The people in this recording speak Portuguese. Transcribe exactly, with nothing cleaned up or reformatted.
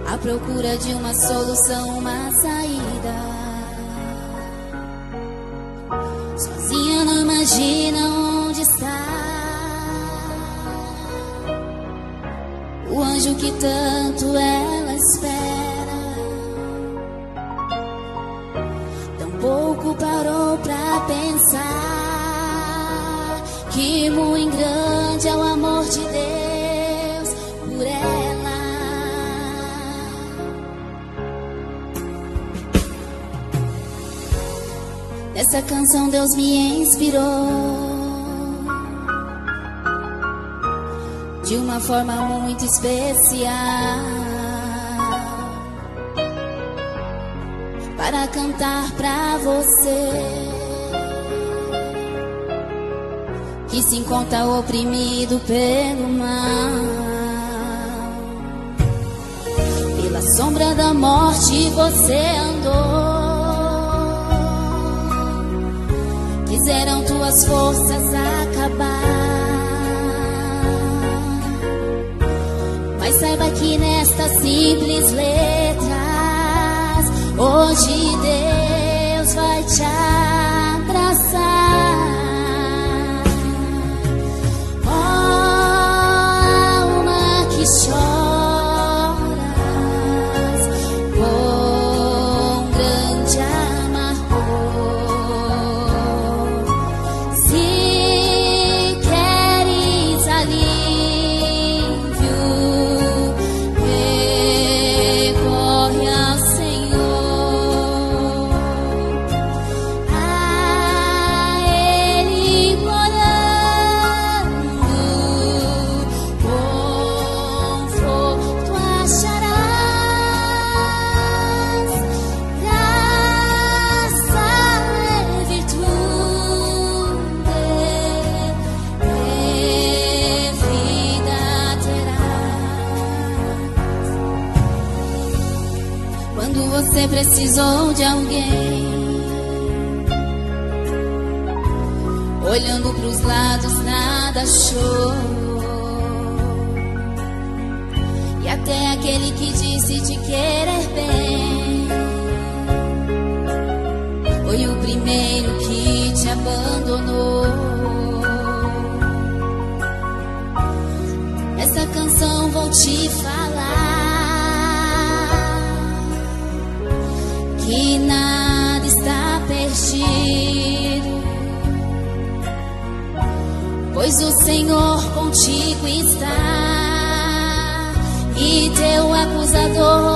à procura de uma solução, uma saída. Sozinha não imagina onde está o anjo que tanto ela espera. Tampouco parou pra pensar que muito grande é o amor de Deus por ela. Nessa canção Deus me inspirou de uma forma muito especial para cantar pra você que se encontra oprimido pelo mal. Pela sombra da morte você andou, quiseram tuas forças acabar. Mas saiba que nestas simples letras hoje Deus vai te abraçar. Oh, alma que choras com grande amargor, se queres alívio, recorre ao Senhor, a Ele orando, conforto acharás, graça e virtude, e vida terás. Quando você precisou de alguém, olhando pros lados nada achou, e até aquele que disse te querer bem foi o primeiro que te abandonou. Essa canção vou te falar que nada está perdido, pois o Senhor contigo está, e teu acusador